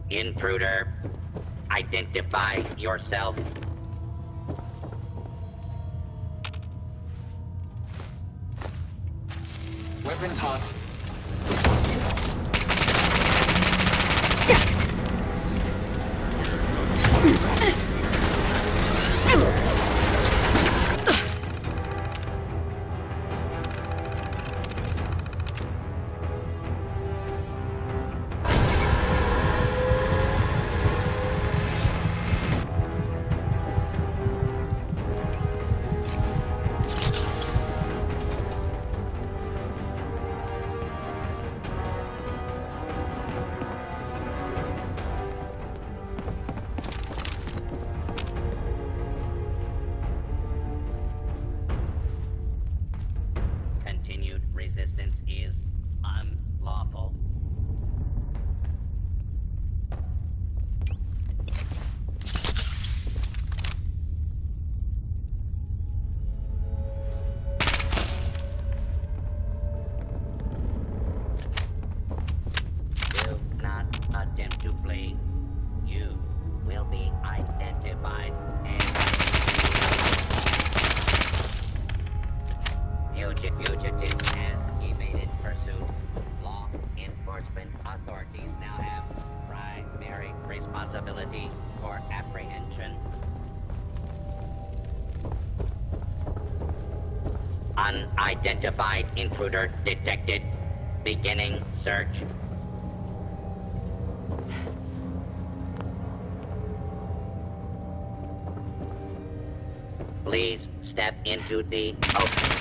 Intruder, identify yourself. Weapons hot. Continued resistance is unlawful. Do not attempt to flee. You will be identified and fugitive has evaded pursuit. Law enforcement authorities now have primary responsibility for apprehension. Unidentified intruder detected. Beginning search. Please step into the open.